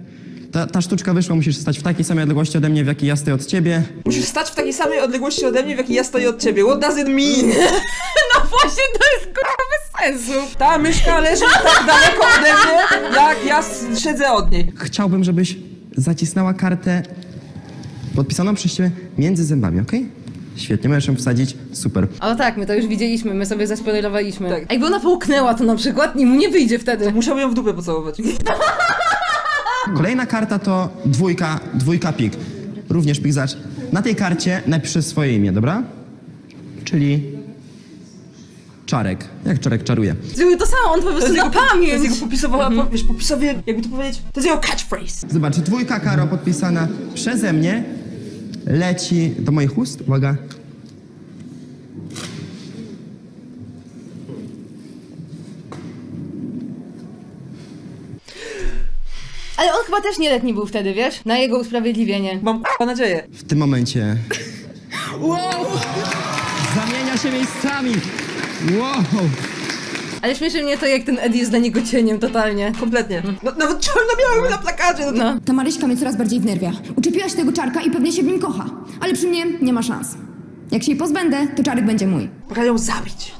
Ta, ta sztuczka wyszła, musisz stać w takiej samej odległości ode mnie, w jakiej ja stoję od ciebie. Musisz stać w takiej samej odległości ode mnie, w jakiej ja stoję od ciebie. What does it mean? No właśnie, to jest kurwa bez sensu. Ta myszka leży tak daleko ode mnie, jak ja siedzę od niej. Chciałbym, żebyś zacisnęła kartę podpisaną przez ciebie między zębami, okej? Okay? Świetnie, możesz ją wsadzić, super. Ale tak, my to już widzieliśmy, my sobie zaspoilerowaliśmy. Tak. A jakby ona połknęła to na przykład i mu nie wyjdzie wtedy. To musiałbym ją w dupę pocałować. Kolejna karta to dwójka, dwójka pik. Również pik, zacz. Na tej karcie napiszę swoje imię, dobra? Czyli... Czarek. Jak Czarek czaruje? Zrobił to samo, on po prostu na pamięć. To jest jego popisowa, mhm. po, wiesz, popisowie, jakby to powiedzieć, to jest jego catchphrase. Zobacz, dwójka Karo podpisana przeze mnie leci do moich ust. Uwaga. Ale on chyba też nieletni był wtedy, wiesz? Na jego usprawiedliwienie. Mam k***a nadzieję. W tym momencie... Wow! Zamienia się miejscami! Wow! Ale śmieszy mnie to, jak ten Eddie jest dla niego cieniem totalnie. Kompletnie. No, nawet czarno-białym na plakacie. No, to... no. Ta Maryśka mnie coraz bardziej wnerwia. Uczepiłaś tego Czarka i pewnie się w nim kocha. Ale przy mnie nie ma szans. Jak się jej pozbędę, to Czarek będzie mój. Pora ją zabić.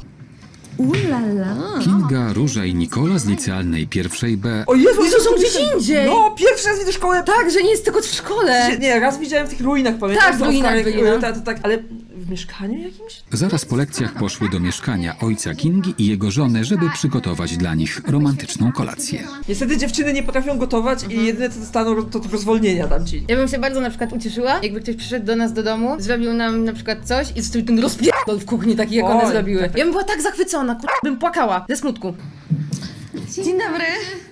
Ulala. Kinga, Róża i Nikola z licealnej pierwszej B. O Jezu, Jezu, są gdzieś indziej! No, pierwszy raz widzę szkołę. Tak, że nie jest tylko w szkole. Nie, raz widziałem w tych ruinach, pamiętam. Tak, w ruinach byli, no. to, to, tak, ale w mieszkaniu jakimś? Zaraz po lekcjach poszły do mieszkania ojca Kingi i jego żony, żeby przygotować dla nich romantyczną kolację. Niestety dziewczyny nie potrafią gotować i jedyne co dostaną to tylko zwolnienia tam ci. Ja bym się bardzo na przykład ucieszyła, jakby ktoś przyszedł do nas do domu, zrobił nam na przykład coś i zostawił ten rozpierdol w kuchni taki, jak one Oj, zrobiły. tak. Ja bym była tak zachwycona, kur... bym płakała ze smutku. Dzień dobry.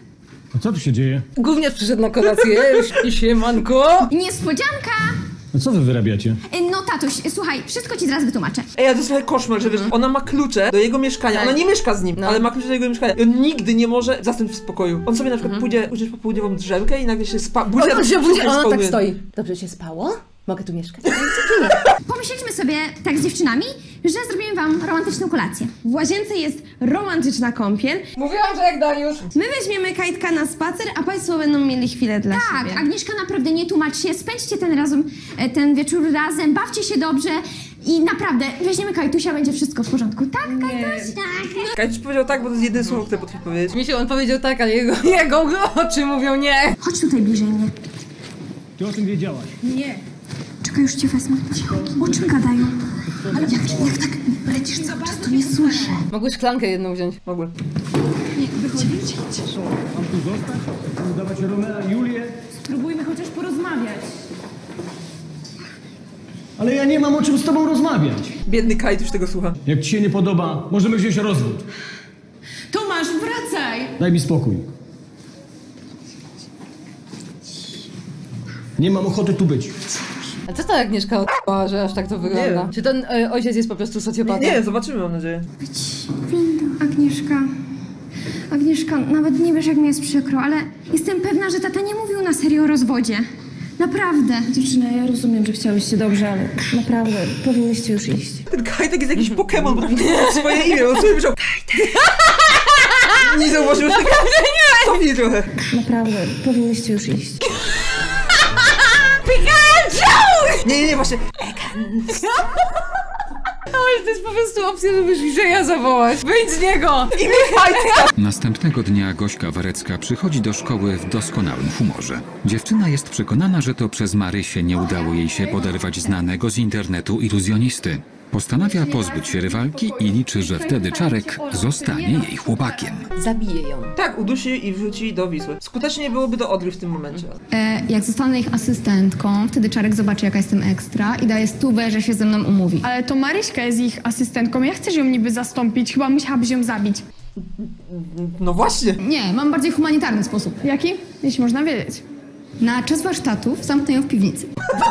A co tu się dzieje? Gówniarz przyszedł na kolację i siemanko. Niespodzianka! A co wy wyrabiacie? No tatuś, słuchaj, wszystko ci zaraz wytłumaczę. Ej, a to jest trochę koszmar, że wiesz, ona ma klucze do jego mieszkania, Tak. ona nie mieszka z nim, No. ale ma klucze do jego mieszkania i on nigdy nie może zasnąć w spokoju. On sobie na przykład pójdzie, pójdzie po południową drzemkę i nagle się spa... budzi, On a się to budzi, wszystko a ona tak spełnione. stoi. Dobrze się spało? Mogę tu mieszkać? Pomyśleliśmy sobie tak z dziewczynami, że zrobimy wam romantyczną kolację. W łazience jest romantyczna kąpiel. Mówiłam, że jak Dariusz. My weźmiemy Kajtka na spacer, a państwo będą mieli chwilę dla Tak, siebie. Agnieszka, naprawdę nie tłumacz się, spędźcie ten razem, e, ten wieczór razem, bawcie się dobrze i naprawdę weźmiemy Kajtusia, będzie wszystko w porządku. Tak, Kajtuś? Tak. Kajtuś powiedział tak, bo to jest jedyne słowo, które potrafi powiedzieć. Mi się on powiedział tak, ale jego, jego oczy mówią nie. Chodź tutaj bliżej mnie. Ty o tym wiedziałaś. Nie. Czekaj, już cię wezmę. Cicho. O czym gadają? Ale jak, jak tak lecisz cały czas, to nie słyszę. Mogły szklankę jedną wziąć. Mogły. Jak wychodzicie? Mam tu zostać? Udawać Romea, Julię? Spróbujmy chociaż porozmawiać. Ale ja nie mam o czym z tobą rozmawiać. Biedny Kajtuś tego słucha. Jak ci się nie podoba, możemy wziąć rozwód. Tomasz, wracaj! Daj mi spokój. Nie mam ochoty tu być. A co ta Agnieszka odpała, że aż tak to wygląda? wiem. Czy ten y, ojciec jest po prostu socjopatą? Nie, nie, zobaczymy, mam nadzieję. Winda, Agnieszka. Agnieszka, nawet nie wiesz, jak mi jest przykro, ale jestem pewna, że tata nie mówił na serio o rozwodzie. Naprawdę. Dziewczyna, ja rozumiem, że chciałyście dobrze, ale naprawdę powinnyście już iść. Ten Kajtek jest jakiś Pokémon, bo swoje imię, on sobie myślał Kajtek. Nie zauważyłeś tego? nie! Cofnij trochę. Naprawdę, powinnyście już iść. Pikachu! Nie, nie, nie, właśnie. Ale to jest po prostu opcja, żebyś Grzeja zawołać. Wyjdź z niego! I Kajtka! Następnego dnia Gośka Warecka przychodzi do szkoły w doskonałym humorze. Dziewczyna jest przekonana, że to przez Marysię nie udało jej się poderwać znanego z internetu iluzjonisty. Postanawia pozbyć się rywalki i liczy, że wtedy Czarek zostanie jej chłopakiem. Zabije ją. Tak, udusi i wrzuci do Wisły. Skutecznie byłoby do Odry w tym momencie. E, jak zostanę ich asystentką, wtedy Czarek zobaczy, jaka jestem ekstra i daje stówę, że się ze mną umówi. Ale to Maryśka jest ich asystentką. Ja chcesz ją niby zastąpić. Chyba musiałabyś ją zabić. No właśnie. Nie, mam bardziej humanitarny sposób. Jaki? Jeśli można wiedzieć. Na czas warsztatów zamknę ją w piwnicy.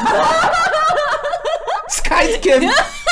Z Kajtkiem!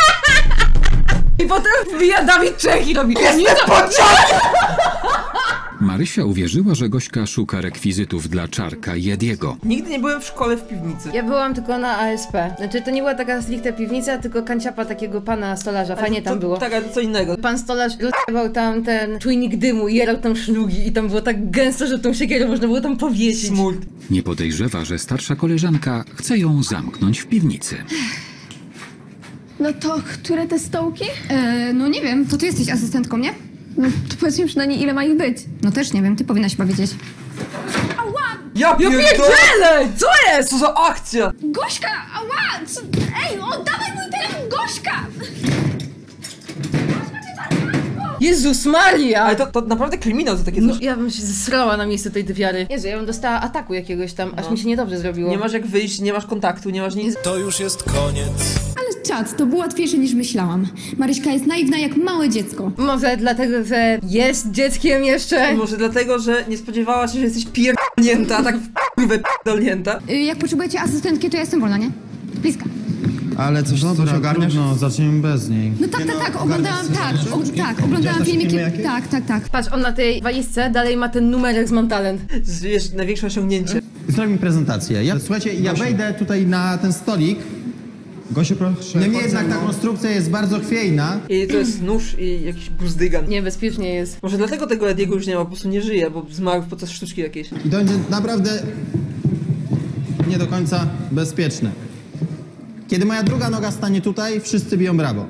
I potem wbija Dawid Czech i robi... Jestem pociąg! Marysia uwierzyła, że Gośka szuka rekwizytów dla Czarka i Ediego. Nigdy nie byłem w szkole w piwnicy. Ja byłam tylko na A S P. Znaczy to nie była taka stricte piwnica, tylko kanciapa takiego pana stolarza. Fajnie tam to, było. Tak, ale to co innego. Pan stolarz rozjebał tam ten czujnik dymu i jarał tam szlugi i tam było tak gęsto, że tą siekierę można było tam powiesić. Smult. Nie podejrzewa, że starsza koleżanka chce ją zamknąć w piwnicy. No to które te stołki? E, no nie wiem, to ty jesteś asystentką, nie? No to powiedz mi przynajmniej, ile ma ich być. No też nie wiem, ty powinnaś chyba wiedzieć. Ała! Ja Ja pierdzielę! Co jest? Co za akcja? Gośka! Ała! Co? Ej, oddawaj mój telefon, Gośka! Jezus Maria! Ale to, to naprawdę kryminał za takie coś. No, ja bym się zesrała na miejsce tej tywiary. Jezu, ja bym dostała ataku jakiegoś tam, aż No. mi się niedobrze zrobiło. Nie masz jak wyjść, nie masz kontaktu, nie masz nic. To już jest koniec. Ale czad, to było łatwiejsze niż myślałam. Maryśka jest naiwna jak małe dziecko. Może dlatego, że jest dzieckiem jeszcze? I może dlatego, że nie spodziewała się, że jesteś pierdolnięta, tak w kurwę pierdolnięta. Y, jak potrzebujecie asystentki, to ja jestem wolna, nie? Bliska. Ale coś, coś ogarniasz? No, zacznijmy bez niej. No tak, tak, tak, oglądałam, tak, o, tak, oglądałam filmiki, tak, tak, tak. Patrz, on na tej walizce dalej ma ten numerek z Mam Talent. Wiesz, największe osiągnięcie. Zrobimy prezentację. Ja, słuchajcie, ja wejdę tutaj na ten stolik. Gosiu, proszę. Niemniej jednak ta konstrukcja jest bardzo chwiejna. I to jest nóż i jakiś buzdygan. Niebezpiecznie jest. Może dlatego tego Ediego już nie ma, po prostu nie żyje, bo zmarł podczas sztuczki jakiejś. I to będzie naprawdę nie do końca bezpieczne. Kiedy moja druga noga stanie tutaj, wszyscy biją brawo.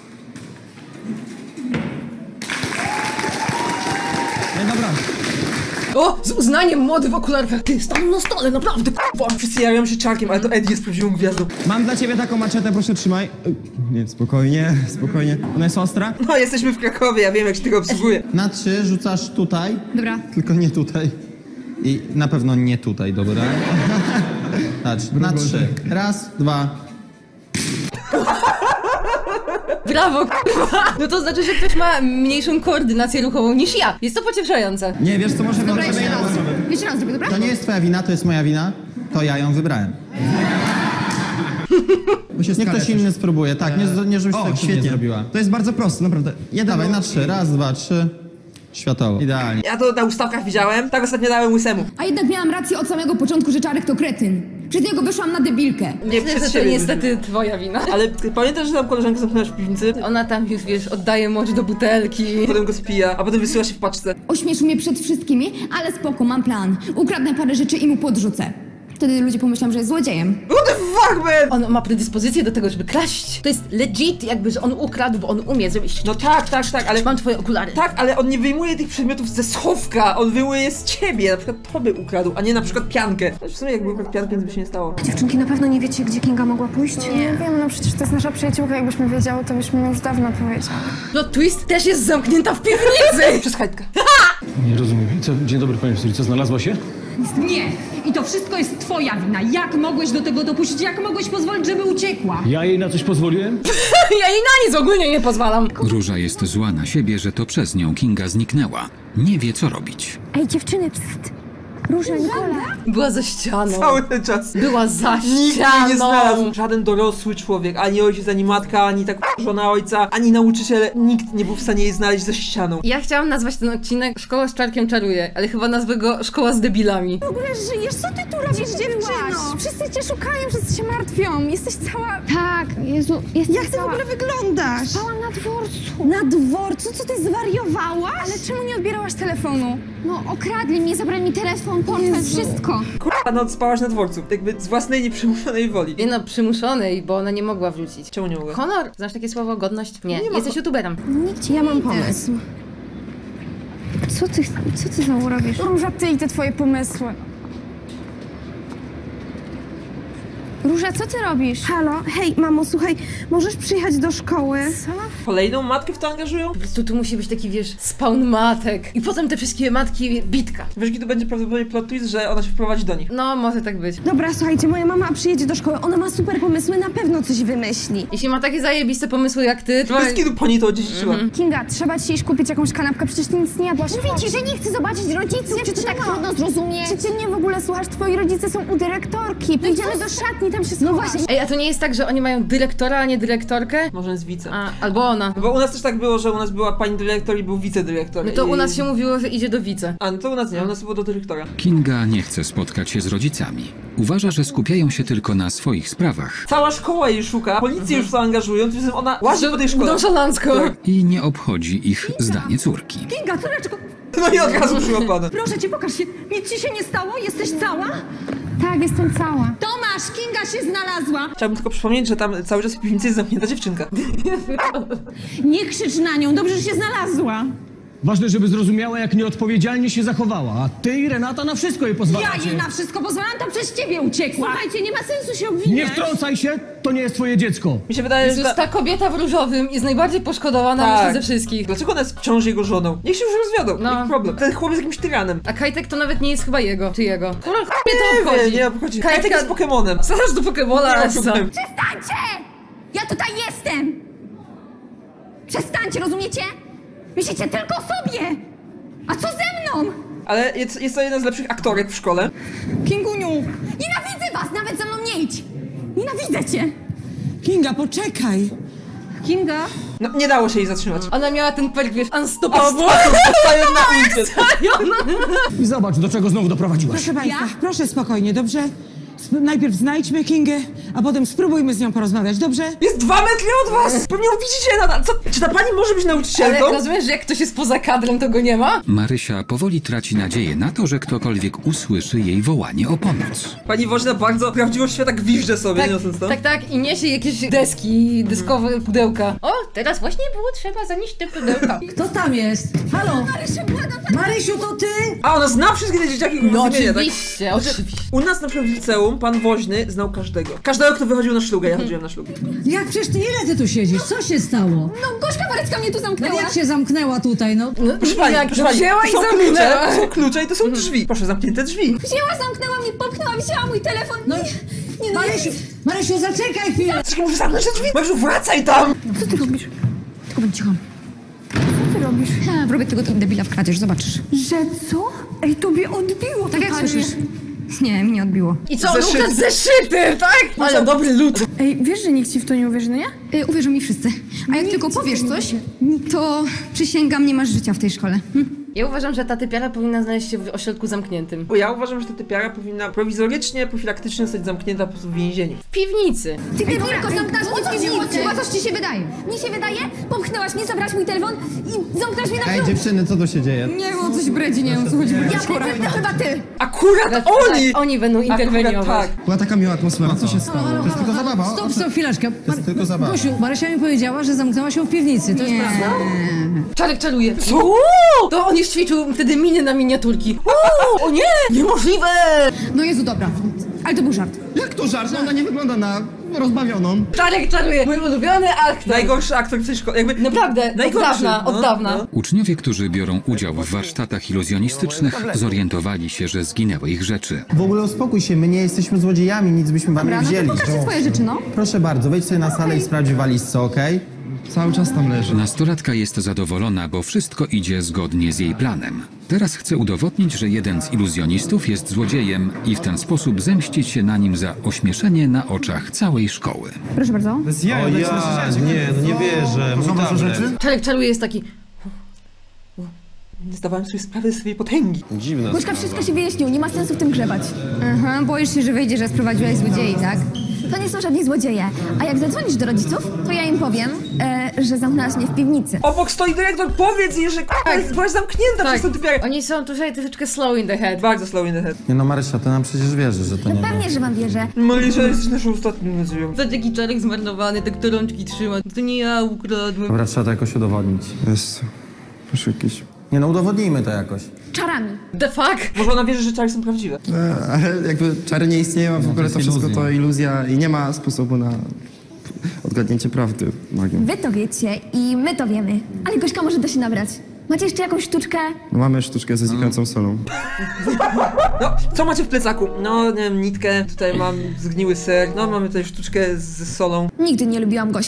Nie, dobra. O! Z uznaniem młody w okularkach. Ty, stanął na stole, naprawdę, k***a. Wszyscy jawią się Czarkiem, ale to Eddie jest prawdziwą gwiazdą. Mam dla ciebie taką maczetę, proszę trzymaj. Nie, spokojnie, spokojnie. Ona jest ostra? No, jesteśmy w Krakowie, ja wiem jak się tego obsługuje. Na trzy rzucasz tutaj. Dobra. Tylko nie tutaj. I na pewno nie tutaj, dobra? Patrz, na trzy. Raz, dwa. Brawo, k***a. No to znaczy, że ktoś ma mniejszą koordynację ruchową niż ja. Jest to pocieszające. Nie, wiesz co, może... Dobra, jeszcze raz. Jeszcze raz zrobię, dobra? To nie jest twoja wina, to jest moja wina. To ja ją wybrałem. Niech ktoś inny spróbuje, tak, nie, nie żebyś O, tak świetnie. nie zrobiła. To jest bardzo proste, naprawdę. Jeden Dawaj, na trzy. Raz, dwa, trzy. Światowo. Idealnie. Ja to na ustawkach widziałem, tak ostatnio dałem łysemu. A jednak miałam rację od samego początku, że Czarek to kretyn. Przez niego wyszłam na debilkę. Nie, Myślę, przez że to siebie. niestety twoja wina. Ale ty pamiętasz, że tam koleżankę zamknęłaś w piwnicy? Ona tam już, wiesz, oddaje mocz do butelki. Potem go spija, a potem wysyła się w paczce. Ośmieszył mnie przed wszystkimi, ale spoko, mam plan. Ukradnę parę rzeczy i mu podrzucę. Wtedy ludzie pomyślą, że jest złodziejem. What the fuck, man? On ma predyspozycję do tego, żeby kraść. To jest legit, jakby, że on ukradł, bo on umie zrobić. No tak, tak, tak, ale... Mam twoje okulary. Tak, ale on nie wyjmuje tych przedmiotów ze schowka, on wyjmuje je z ciebie. Na przykład to by ukradł, a nie na przykład piankę. W sumie jakby ukradł piankę, nic by się nie stało. Dziewczynki, na pewno nie wiecie, gdzie Kinga mogła pójść? Nie wiem, no przecież to jest nasza przyjaciółka, jakbyśmy wiedziały, to byśmy już dawno powiedziały. No Twist też jest zamknięta w piwnicy. Przez hajtkę. Nie rozumiem. Co, dzień dobry, panie Suri. Co, znalazła się? Nie! I to wszystko jest twoja wina. Jak mogłeś do tego dopuścić? Jak mogłeś pozwolić, żeby uciekła? Ja jej na coś pozwoliłem? Ja jej na nic ogólnie nie pozwalam. Róża jest zła na siebie, że to przez nią Kinga zniknęła. Nie wie, co robić. Ej, dziewczyny, pst! Róża, Nikola! Była za ścianą. Cały ten czas. Była za Nikt ścianą. jej nie znalazł. Żaden dorosły człowiek, ani ojciec, ani matka, ani tak żona ojca, ani nauczyciel. Nikt nie był w stanie jej znaleźć za ścianą. Ja chciałam nazwać ten odcinek Szkoła z Czarkiem czaruje, ale chyba nazwę go Szkoła z debilami. W ogóle żyjesz? Co ty tu robisz, dziewczyno? Wszyscy cię szukają, wszyscy się martwią. Jesteś cała... Tak, Jezu, jesteś Jak ty cała... w ogóle wyglądasz? Spałam na dworcu. Na dworcu? Co ty zwariowałaś? Ale czemu nie odbierałaś telefonu? No, okradli mnie, zabrali mi telefon, portfel, wszystko. Kurwa, no spałaś na dworcu. Jakby z własnej nieprzymuszonej woli. Nie no, przymuszonej, bo ona nie mogła wrócić. Czemu nie mogła? Honor? Znasz takie słowo? Godność? Nie, Nie ma jesteś ho- youtuberem. Nikt ci, ja mam pomysł. Co ty, co ty znowu robisz? Róża, ty i te twoje pomysły. Róża, co ty robisz? Halo, hej, mamo, słuchaj, możesz przyjechać do szkoły? Co? Kolejną matkę w to angażują? Po prostu tu musi być taki, wiesz, spawn matek. I potem te wszystkie matki, bitka. Wiesz, jaki to będzie prawdopodobnie plot twist, że ona się wprowadzi do nich. No, może tak być. Dobra, słuchajcie, moja mama przyjedzie do szkoły, ona ma super pomysły, na pewno coś wymyśli. Jeśli ma takie zajebiste pomysły jak ty, to... Bez kitu po niej to odziedziczyła. Mhm. Kinga, trzeba ci iść kupić jakąś kanapkę, przecież ty nic nie jadłaś. Mówię ci, że nie chcę zobaczyć rodziców, czy to tak trudno zrozumieć? Czy ty nie w ogóle słuchasz? Twoi rodzice są u dyrektorki. Pójdziemy do szatni, mi tam się schować. No właśnie. Ej, a to nie jest tak, że oni mają dyrektora, a nie dyrektorkę? Może jest wice. A, albo ona. No bo u nas też tak było, że u nas była pani dyrektor i był wicedyrektor. No to i... u nas się mówiło, że idzie do wice. A, no to u nas nie, u nas było do dyrektora. Kinga nie chce spotkać się z rodzicami. Uważa, że skupiają się tylko na swoich sprawach. Cała szkoła jej szuka, policję już zaangażują, tymczasem ona łazi po tej szkole. Nonszalansko. Tak. I nie obchodzi ich zdanie córki. Kinga, córeczko, No i od razu przyłapane. proszę cię, pokaż się. Nic ci się nie stało? Jesteś cała? Tak, jestem cała. Tomasz, Kinga się znalazła. Chciałbym tylko przypomnieć, że tam cały czas w piwnicy jest zamknięta dziewczynka. Nie krzycz na nią, dobrze, że się znalazła. Ważne, żeby zrozumiała, jak nieodpowiedzialnie się się a ty i Renata na wszystko jej Ja pozwalacie. jej na wszystko pozwalam, to przez ciebie uciekła. Słuchajcie, nie ma sensu się obwiniać. Nie wtrącaj się, to nie jest twoje dziecko. Mi się wydaje, Jezus, że... ta kobieta w różowym jest najbardziej poszkodowana Tak. myślę ze wszystkich. Dlaczego ona jest wciąż jego żoną? Niech się już rozwiodą, No. no. problem. Ten chłopiec jest jakimś tyranem. A Kajtek to nawet nie jest chyba jego, czy jego. Kurwa, mnie Nie to obchodzi. wiem, nie obchodzi. Kajtek jest Pokemonem. Zaraz do Pokemona, Nie, Essa. problem. Przestańcie! Ja tutaj jestem! Przestańcie, rozumiecie? Myślicie tylko o sobie! A co ze mną? Ale jest, jest to jedna z lepszych aktorek w szkole. Kinguniu. Nienawidzę was, nawet ze mną nie idź! Nienawidzę cię! Kinga, poczekaj. Kinga? No, nie dało się jej zatrzymać. Ona miała ten perk, wiesz, unstoppable. Stają na ulicy. I zobacz, do czego znowu doprowadziłaś. Proszę państwa, proszę spokojnie, dobrze? Sp- najpierw znajdźmy Kingę, a potem spróbujmy z nią porozmawiać, dobrze? Jest dwa metry od was! Pewnie ją widzicie nadal. Co? Czy ta pani może być nauczycielką? Ale rozumiesz, że jak ktoś jest poza kadrem, to go nie ma? Marysia powoli traci nadzieję na to, że ktokolwiek usłyszy jej wołanie o pomoc. Pani Woźna bardzo prawdziwość świata gwiżdże sobie, Tak, niosąc to. tak, tak, i niesie jakieś deski, deskowe pudełka. O, teraz właśnie było trzeba zanieść te pudełka. Kto tam jest? Halo? Marysiu, błagam, Marysiu, to ty? A ona zna wszystkie te dzieciaki, które No wymienia, tak? oczywiście, oczywiście. U nas na przykład w liceum pan Woźny znał każdego. Każdego, kto wychodził na szlugę, ja chodziłem na szlugę. Jak przecież ty, ile ty tu siedzisz? Co się stało? No, Gośka Warecka mnie tu No zamknęła. jak się zamknęła tutaj, no? Proszę pani, Jak proszę pani, wzięła to i są zamknęła. klucze, to są klucze i to są drzwi. Proszę, zamknięte drzwi. Wzięła, zamknęła mnie, popchnęła, wzięła mój telefon. No, Nie, nie, no, Marysiu, Marysiu, zaczekaj chwilę! Dlaczego muszę zamknąć te drzwi? Marysiu, wracaj tam! Co ty robisz? Tylko bądź cicho. Co ty robisz? Ja robię tego debila w kradzież, zobaczysz. Że co? Ej, tobie odbiło. Tak jak słyszysz. Nie, mi nie odbiło. I co, Zeszyty. Lukas zeszyty, tak? Ale dobry lud. Ej, wiesz, że nikt ci w to nie uwierzy, no nie? Y, uwierzą mi wszyscy. A jak tylko powiesz coś, to przysięgam, nie masz życia w tej szkole. Hm? Ja uważam, że ta typiara powinna znaleźć się w ośrodku zamkniętym. Bo ja uważam, że ta typiara powinna prowizorycznie, profilaktycznie zostać zamknięta po prostu w więzieniu. W piwnicy. Ty debilko, zamknęłaś mnie w piwnicy. Chyba coś ci się wydaje. Mi się wydaje? Popchnęłaś mnie, zabrałaś mój telefon i zamknęłaś mnie na Ej, klucz. dziewczyny, co tu się dzieje? Nie było coś bredzi, nie wiem o co chodzi. Ja to chyba ty. Akurat oni! Oni będą interweniować. Akurat tak. Była taka miła atmosfera, co się stało? To jest tylko zabawa. o, Stop, stop, chwileczkę. To jest tylko zabawa. Gosiu, Marysia mi powiedziała, że zamknęła się w piwnicy, to jest Nie. prawda? Czarek czaruje. Co? To on już ćwiczył wtedy miny na miniaturki. O, o nie! Niemożliwe! No Jezu, dobra. Ale to był żart. Jak to żart? No ona nie wygląda na rozbawioną. Czarek czaruje. Mój ulubiony aktor. Najgorszy aktor w tej szkole. Jakby Naprawdę, od najgorszy. dawna, od No, dawna. no. Uczniowie, którzy biorą udział w warsztatach iluzjonistycznych, zorientowali się, że zginęły ich rzeczy. W ogóle uspokój się, my nie jesteśmy złodziejami, nic byśmy wam nie Dobra, no to wzięli. pokażcie swoje rzeczy, no. Proszę bardzo, wejdź sobie na salę i sprawdź w walizce, okej? Cały czas tam leży. Nastolatka jest zadowolona, bo wszystko idzie zgodnie z jej planem. Teraz chce udowodnić, że jeden z iluzjonistów jest złodziejem i w ten sposób zemścić się na nim za ośmieszenie na oczach całej szkoły. Proszę bardzo. Bez jaja, nie, no nie wierzę. To są wasze rzeczy? Czarek czaruje jest taki... Nie zdawałem sobie sprawy z swojej potęgi. Dziwne. Gośka, wszystko się wyjaśniło, nie ma sensu w tym grzebać. Aha, boisz się, że wyjdzie, że sprowadziłaś złodziei, tak? To nie są żadni złodzieje. A jak zadzwonisz do rodziców, to ja im powiem, e, że zamknęłaś mnie w piwnicy. Obok stoi dyrektor, powiedz jej, że k***a, byłaś zamknięta przez tę typiarę. Oni są tutaj troszeczkę slow in the head. Bardzo slow in the head. Nie no Marysia, ty nam przecież wierzysz, że to nie... Pewnie, że wam wierzę. Marysia, jesteś naszą ostatnią nadzieją. Zobacz jaki Czarek zmarnowany, tak te rączki trzyma. To nie ja ukradłem. Dobra, trzeba to jakoś udowodnić. Jest... Proszę jakiś... Nie no, udowodnijmy to jakoś. Czarami. The fuck? Może ona wierzy, że czary są prawdziwe. E, ale jakby czary nie istnieją, a w ogóle to wszystko to iluzja i nie ma sposobu na odgadnięcie prawdy magią. Wy to wiecie i my to wiemy. Ale Gośka może da się nabrać. Macie jeszcze jakąś sztuczkę? No mamy sztuczkę ze znikającą solą. No, co macie w plecaku? No, nie wiem, nitkę, tutaj mam zgniły ser, no mamy tutaj sztuczkę z solą. Nigdy nie lubiłam Gośki.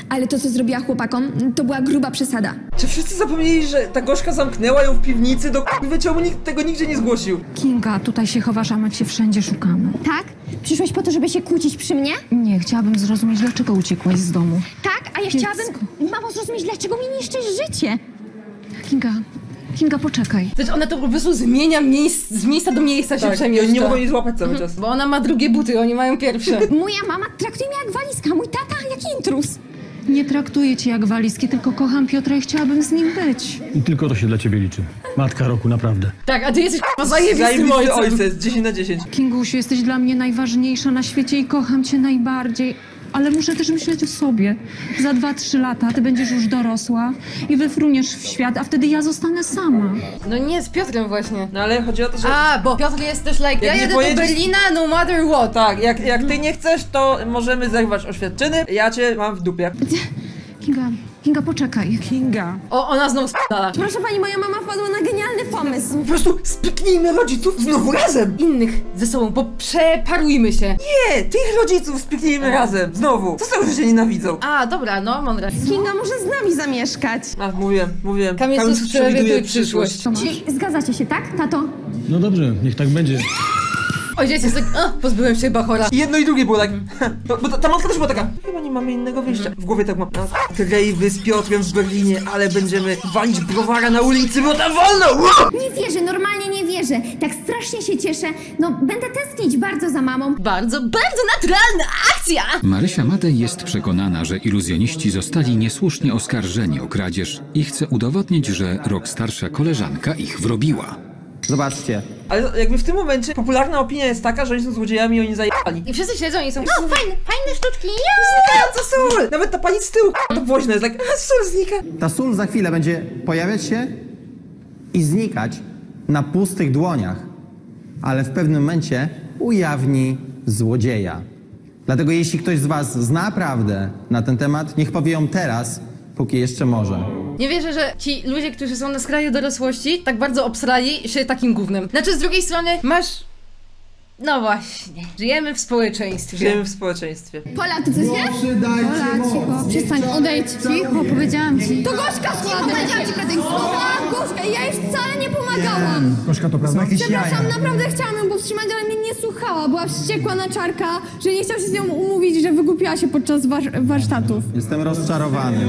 Ale to, co zrobiła chłopakom, to była gruba przesada. Czy wszyscy zapomnieli, że ta Gorzka zamknęła ją w piwnicy do k***y, czemu nikt tego nigdzie nie zgłosił? Kinga, tutaj się chowasz, a my cię wszędzie szukamy. Tak? Przyszłaś po to, żeby się kłócić przy mnie? Nie, chciałabym zrozumieć, dlaczego uciekłaś z domu. Tak? A ja Dziecko. chciałabym, mamo, zrozumieć, dlaczego mi niszczysz życie. Kinga, Kinga, poczekaj. Znaczy ona to po prostu zmienia miejsc, z miejsca do miejsca się Tak, przemieszcza. i oni nie mogą jej złapać cały czas. Bo ona ma drugie buty, oni mają pierwsze. Moja mama traktuje mnie jak walizka, mój tata jak intruz. Nie traktuję cię jak walizki, tylko kocham Piotra i chciałabym z nim być. I tylko to się dla ciebie liczy. Matka roku, naprawdę. Tak, a ty jesteś k***a zajebistym Zajebisty ojcem. ojciec, dziesięć na dziesięć. Kingusiu, jesteś dla mnie najważniejsza na świecie i kocham cię najbardziej. Ale muszę też myśleć o sobie. Za dwa, trzy lata ty będziesz już dorosła i wyfruniesz w świat, a wtedy ja zostanę sama. No nie, z Piotrem właśnie. No ale chodzi o to, że... A, bo Piotr jest też like, ja nie jedę pojedziesz- do Berlina no matter what. Tak, jak, jak ty nie chcesz, to możemy zerwać oświadczyny, ja cię mam w dupie. Kinga, Kinga, poczekaj. Kinga. O, ona znowu spadała. Proszę pani, moja mama wpadła na genialny pomysł. Po prostu spiknijmy rodziców znowu razem! Innych ze sobą, bo przeparujmy się. Nie, tych rodziców spiknijmy razem, znowu! Co z tego, że się nienawidzą? A, dobra, no, mądre. Kinga może z nami zamieszkać. A, mówiłem, mówiłem. Kamiesus przewiduje przyszłość. Czyli zgadzacie się, tak, tato? No dobrze, niech tak będzie. Ojciec jest tak, a, pozbyłem się Bachora. I jedno i drugie było tak, bo, bo ta, ta matka też była taka, chyba nie mamy innego wyjścia. W głowie tak mam, no, te rejwy z Piotrem w Berlinie, ale będziemy walić browara na ulicy, bo tam wolno! Wow! Nie wierzę, normalnie nie wierzę. Tak strasznie się cieszę. No, będę tęsknić bardzo za mamą. Bardzo, bardzo naturalna akcja! Marysia Madej jest przekonana, że iluzjoniści zostali niesłusznie oskarżeni o kradzież i chce udowodnić, że rok starsza koleżanka ich wrobiła. Zobaczcie. Ale jakby w tym momencie popularna opinia jest taka, że oni są złodziejami i oni zajebali. I wszyscy siedzą i są, no fajne, fajne sztuczki, Znikająca sól! Nawet ta pani z tyłu, to woźna jest tak, a sól znika. Ta sól za chwilę będzie pojawiać się i znikać na pustych dłoniach, ale w pewnym momencie ujawni złodzieja. Dlatego jeśli ktoś z was zna prawdę na ten temat, niech powie ją teraz, póki jeszcze może. Nie wierzę, że ci ludzie, którzy są na skraju dorosłości, tak bardzo obsrali się takim gównem. Znaczy, z drugiej strony masz... No właśnie, żyjemy w społeczeństwie. Żyjemy w społeczeństwie. Pola, ty coś wiesz? Pola, cicho, przestań, odejdź. Cicho, powiedziałam ci. To Gorzka, cicho, powiedziałam ci, Kratek. Gorzka, ja jej wcale nie pomagałam. Gorzka, to prawda? Przepraszam, naprawdę chciałam ją powstrzymać, ale mnie nie słuchała. Była wściekła na Czarka, że nie chciał się z nią umówić, że wygłupiła się podczas war warsztatów. Jestem rozczarowany.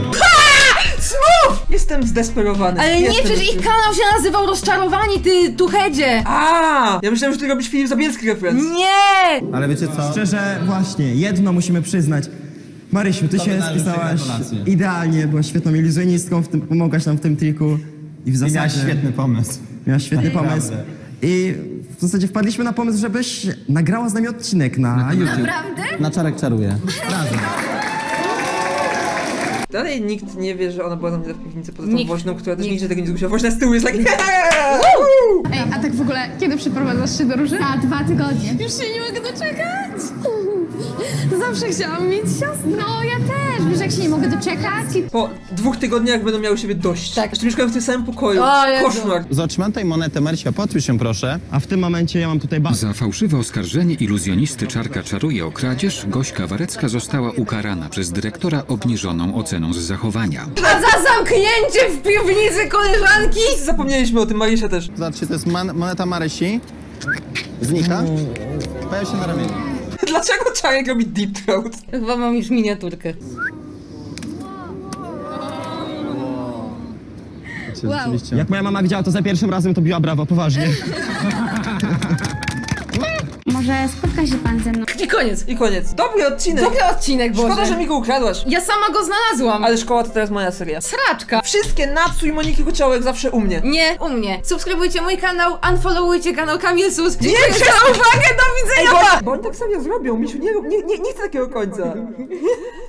Smooth! Jestem zdesperowany. Ale nie, Jestem przecież ich kanał się nazywał Rozczarowani, ty tuchedzie! A, ja myślałem, że ty robisz Filip Zabielski referenc. Nie! Ale wiecie co? Szczerze, właśnie, jedno musimy przyznać. Marysiu, ty To się wynależy spisałaś gratulacje. idealnie, byłaś świetną iluzjonistką, w tym, pomogłaś nam w tym triku. I w I zasadzie... miałeś świetny pomysł. Miałaś świetny Naprawdę. pomysł. I w zasadzie wpadliśmy na pomysł, żebyś nagrała z nami odcinek na YouTube. Naprawdę? Na Czarek czaruje. Razem. Dalej nikt nie wie, że ona była zamknięta w piwnicy poza tą Nikt. woźną, która też Nikt. nigdzie tego nie zgłosiła. Woźna z tyłu jest tak... Ej, a tak w ogóle, kiedy przeprowadzasz się do Róży? Za dwa tygodnie. Już się nie mogę doczekać. Zawsze chciałam mieć siostrę. No, ja też. Wiesz, jak się nie mogę doczekać? Po dwóch tygodniach będą miały siebie dość. Tak. Jeszcze mieszkałem w tym samym pokoju. O Jezu. Koszmar. Zatrzymam tutaj monetę, Marysia, podpisz się proszę. A w tym momencie ja mam tutaj ba... Za fałszywe oskarżenie iluzjonisty Czarka czaruje o kradzież, Gośka Warecka została ukarana przez dyrektora obniżoną oceną z zachowania. A za zamknięcie w piwnicy koleżanki? Zapomnieliśmy o tym, Marysia też. Zobaczcie, to jest man moneta Marysi. Znika. Pojawia się na ramieniu. Dlaczego Czarek robi deep throat? Chyba mam już miniaturkę. Wow. Jak moja mama widziała to za pierwszym razem, to biła brawo, poważnie. Może spotka się pan ze mną? I koniec. I koniec. Dobry odcinek. Dobry odcinek, Boże. Szkoda, że mi go ukradłaś. Ja sama go znalazłam. Ale szkoła to teraz moja seria. Sraczka. Wszystkie Natsu i Moniki Kociołek zawsze u mnie. Nie, u mnie. Subskrybujcie mój kanał, unfollowujcie kanał Kamiesus. Dziękuję Nie, za uwagę, do widzenia, Ej, pa! bo, bo oni tak serio zrobią, Misiu, nie, nie, nie, nie chcę takiego końca.